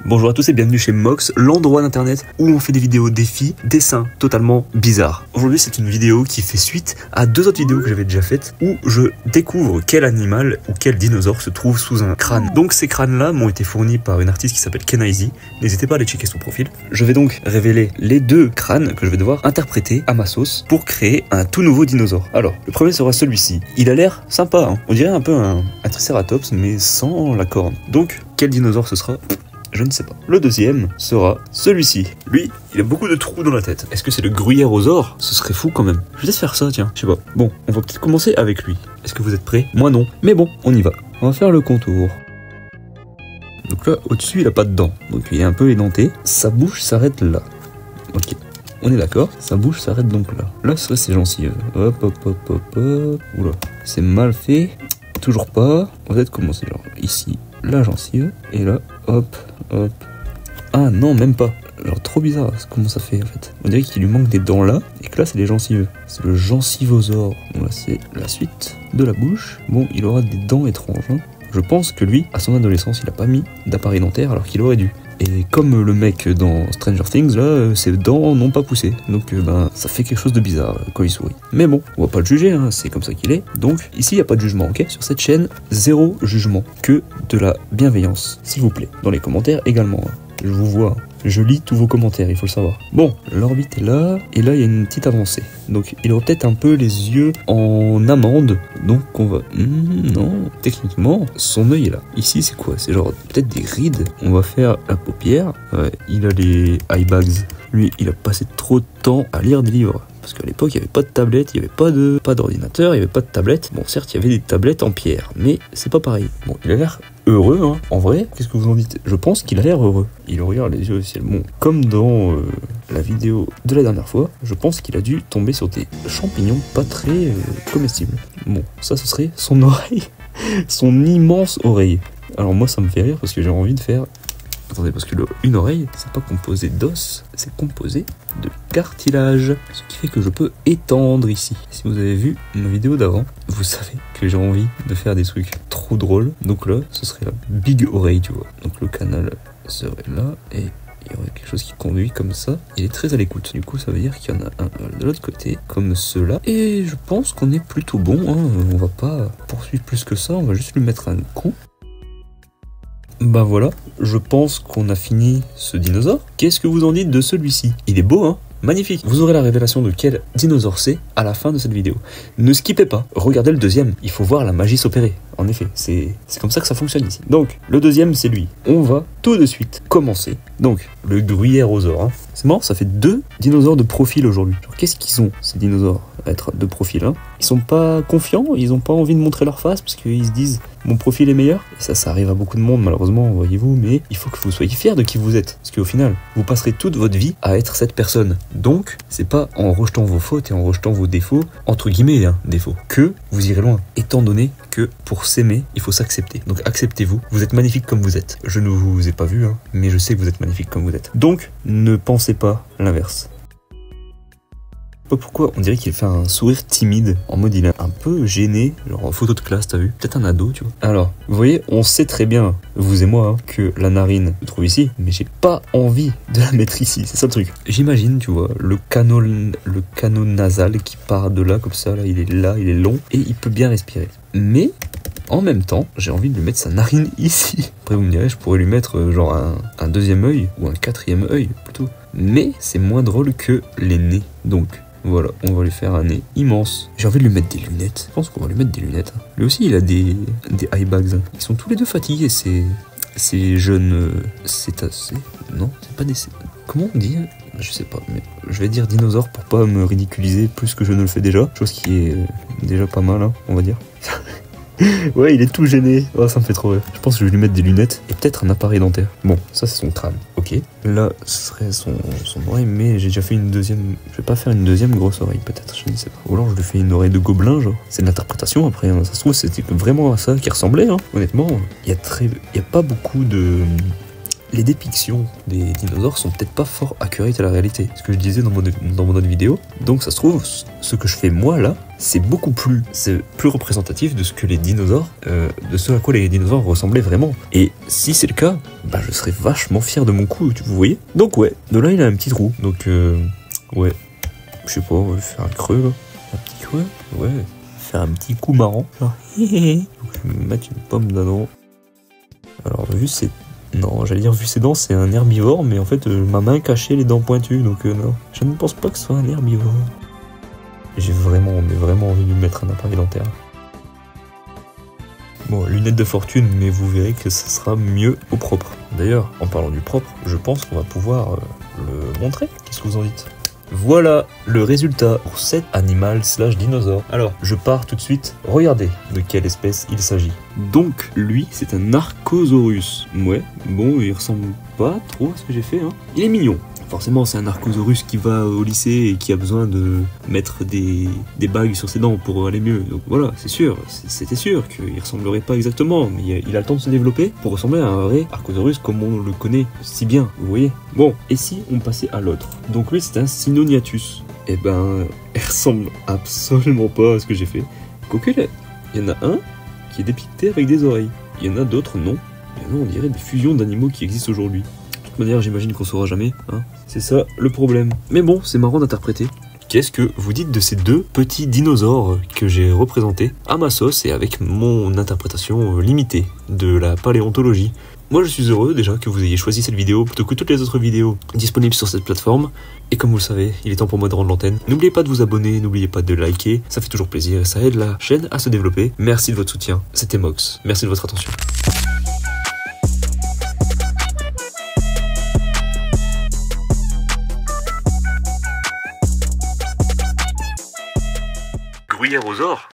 Bonjour à tous et bienvenue chez Mox, l'endroit d'internet où on fait des vidéos défis, dessins totalement bizarres. Aujourd'hui c'est une vidéo qui fait suite à deux autres vidéos que j'avais déjà faites où je découvre quel animal ou quel dinosaure se trouve sous un crâne. Donc ces crânes là m'ont été fournis par une artiste qui s'appelle Kenaisi, n'hésitez pas à aller checker son profil. Je vais donc révéler les deux crânes que je vais devoir interpréter à ma sauce pour créer un tout nouveau dinosaure. Alors le premier sera celui-ci, il a l'air sympa, hein. On dirait un peu un Triceratops mais sans la corne. Donc quel dinosaure ce sera ? Je ne sais pas. Le deuxième sera celui-ci. Lui, il a beaucoup de trous dans la tête. Est-ce que c'est le gruyèreosaure ? Ce serait fou quand même. Je vais peut-être faire ça, tiens. Je sais pas. Bon, on va peut-être commencer avec lui. Est-ce que vous êtes prêts ? Moi non. Mais bon, on y va. On va faire le contour. Donc là, au-dessus, il a pas de dents. Donc il est un peu édenté. Sa bouche s'arrête là. Ok. On est d'accord ? Sa bouche s'arrête donc là. Là, ça, c'est gencive. Hop, hop, hop, hop, hop. Oula. C'est mal fait. Toujours pas. On va peut-être commencer genre ici. La gencive. Et là, hop, hop. Ah non, même pas. Alors trop bizarre, comment ça fait en fait. On dirait qu'il lui manque des dents là, et que là c'est les gencives. C'est le gencivosaure. Donc là c'est la suite de la bouche. Bon, il aura des dents étranges, hein. Je pense que lui, à son adolescence, il a pas mis d'appareil dentaire alors qu'il aurait dû. Et comme le mec dans Stranger Things, là, ses dents n'ont pas poussé. Donc ça fait quelque chose de bizarre quand il sourit. Mais bon, on va pas le juger, hein, c'est comme ça qu'il est. Donc ici, il n'y a pas de jugement, ok ? Sur cette chaîne, zéro jugement, que de la bienveillance, s'il vous plaît. Dans les commentaires également, hein. Je vous vois, je lis tous vos commentaires, il faut le savoir. Bon, l'orbite est là, et là il y a une petite avancée. Donc il aura peut-être un peu les yeux en amande, donc on va... non, techniquement, son œil est là. Ici c'est quoi ? C'est genre peut-être des rides. On va faire la paupière. Ouais, il a les eye bags. Lui, il a passé trop de temps à lire des livres. Parce qu'à l'époque, il n'y avait pas de tablette, il n'y avait pas d'ordinateur, il n'y avait pas de tablette. Bon, certes, il y avait des tablettes en pierre, mais c'est pas pareil. Bon, il a l'air heureux, hein. En vrai, qu'est-ce que vous en dites ? Je pense qu'il a l'air heureux. Il regarde les yeux au ciel. Bon, comme dans la vidéo de la dernière fois, je pense qu'il a dû tomber sur des champignons pas très comestibles. Bon, ça, ce serait son oreille. Son immense oreille. Alors moi, ça me fait rire parce que j'ai envie de faire... Attendez, parce que une oreille, c'est pas composé d'os, c'est composé de cartilage. Ce qui fait que je peux étendre ici. Si vous avez vu ma vidéo d'avant, vous savez que j'ai envie de faire des trucs trop drôles. Donc là, ce serait la big oreille, tu vois. Donc le canal serait là et il y aurait quelque chose qui conduit comme ça. Il est très à l'écoute. Du coup, ça veut dire qu'il y en a un de l'autre côté, comme ceux-là. Et je pense qu'on est plutôt bon, hein. On va pas poursuivre plus que ça, on va juste lui mettre un coup. Bah voilà, je pense qu'on a fini ce dinosaure. Qu'est-ce que vous en dites de celui-ci ? Il est beau, hein ? Magnifique. Vous aurez la révélation de quel dinosaure c'est à la fin de cette vidéo. Ne skippez pas, regardez le deuxième. Il faut voir la magie s'opérer. En effet, c'est comme ça que ça fonctionne ici. Donc, le deuxième, c'est lui. On va tout de suite commencer. Donc, le gruyèreosaure, hein. C'est marrant, ça fait deux dinosaures de profil aujourd'hui. Qu'est-ce qu'ils ont, ces dinosaures, à être de profil, hein ? Ils sont pas confiants, ils ont pas envie de montrer leur face parce qu'ils se disent mon profil est meilleur. Et ça arrive à beaucoup de monde malheureusement, voyez-vous, mais il faut que vous soyez fiers de qui vous êtes. Parce qu'au final, vous passerez toute votre vie à être cette personne. Donc, c'est pas en rejetant vos fautes et en rejetant vos défauts, entre guillemets, hein, défauts, que vous irez loin. Étant donné que pour s'aimer, il faut s'accepter. Donc acceptez-vous, vous êtes magnifique comme vous êtes. Je ne vous ai pas vu, hein, mais je sais que vous êtes magnifique comme vous êtes. Donc, ne pensez pas l'inverse. Je sais pas pourquoi, on dirait qu'il fait un sourire timide, en mode il est un peu gêné, genre en photo de classe, t'as vu ? Peut-être un ado, tu vois. Alors, vous voyez, on sait très bien, vous et moi, hein, que la narine se trouve ici, mais j'ai pas envie de la mettre ici, c'est ça le truc. J'imagine, tu vois, le canal nasal qui part de là, comme ça, là, il est long, et il peut bien respirer. Mais... en même temps, j'ai envie de lui mettre sa narine ici. Après, vous me direz, je pourrais lui mettre genre un deuxième œil, ou un quatrième œil, plutôt. Mais c'est moins drôle que les nez. Donc, voilà, on va lui faire un nez immense. J'ai envie de lui mettre des lunettes. Je pense qu'on va lui mettre des lunettes. Lui aussi, il a des eye bags. Ils sont tous les deux fatigués, ces jeunes cétacés. Non, c'est pas des... Comment on dit ? Je sais pas, mais je vais dire dinosaure pour pas me ridiculiser plus que je ne le fais déjà. Chose qui est déjà pas mal, hein, on va dire. Ouais, il est tout gêné. Oh, ça me fait trop rire. Je pense que je vais lui mettre des lunettes et peut-être un appareil dentaire. Bon, ça c'est son crâne. Ok. Là, ce serait son oreille, mais j'ai déjà fait une deuxième... Je vais pas faire une deuxième grosse oreille, peut-être, je ne sais pas. Ou alors je lui fais une oreille de gobelin, genre. C'est de l'interprétation, après. Hein. Ça se trouve, c'était vraiment à ça qui ressemblait, hein. Honnêtement, il y a pas beaucoup de... les dépictions des dinosaures sont peut-être pas fort accurate à la réalité. Ce que je disais dans mon autre vidéo. Donc ça se trouve, ce que je fais moi là, c'est plus représentatif de ce que les dinosaures, de ce à quoi les dinosaures ressemblaient vraiment. Et si c'est le cas, bah je serais vachement fier de mon coup, vous voyez. Donc ouais, de là il a un petit trou. Donc ouais, je sais pas, on va faire un creux là. Un petit creux, ouais. Faire un petit coup marrant. Genre, mettre une pomme dedans. Alors vu c'est... Non, j'allais dire vu ses dents, c'est un herbivore, mais en fait ma main cachait les dents pointues, donc non. Je ne pense pas que ce soit un herbivore. J'ai vraiment envie de lui mettre un appareil dentaire. Bon, lunettes de fortune, mais vous verrez que ça sera mieux au propre. D'ailleurs, en parlant du propre, je pense qu'on va pouvoir le montrer. Qu'est-ce que vous en dites ? Voilà le résultat pour cet animal / dinosaure. Alors, je pars tout de suite. Regardez de quelle espèce il s'agit. Donc, lui, c'est un Archosaurus. Ouais, bon, il ressemble pas trop à ce que j'ai fait, hein. Il est mignon. Forcément, c'est un Archosaurus qui va au lycée et qui a besoin de mettre des bagues sur ses dents pour aller mieux. Donc voilà, c'est sûr, c'était sûr qu'il ressemblerait pas exactement, mais il a le temps de se développer pour ressembler à un vrai Archosaurus comme on le connaît si bien, vous voyez. Bon, et si on passait à l'autre? Donc lui, c'est un Sinoniatus. Eh ben, il ressemble absolument pas à ce que j'ai fait. Quoique, il y en a un qui est dépicté avec des oreilles. Il y en a d'autres, non. Il y en a, on dirait, des fusions d'animaux qui existent aujourd'hui. De toute manière, j'imagine qu'on saura jamais, hein. C'est ça le problème. Mais bon, c'est marrant d'interpréter. Qu'est-ce que vous dites de ces deux petits dinosaures que j'ai représentés à ma sauce et avec mon interprétation limitée de la paléontologie? Moi, je suis heureux déjà que vous ayez choisi cette vidéo plutôt que toutes les autres vidéos disponibles sur cette plateforme. Et comme vous le savez, il est temps pour moi de rendre l'antenne. N'oubliez pas de vous abonner, n'oubliez pas de liker, ça fait toujours plaisir et ça aide la chaîne à se développer. Merci de votre soutien, c'était Mox. Merci de votre attention. Gruyère aux ors.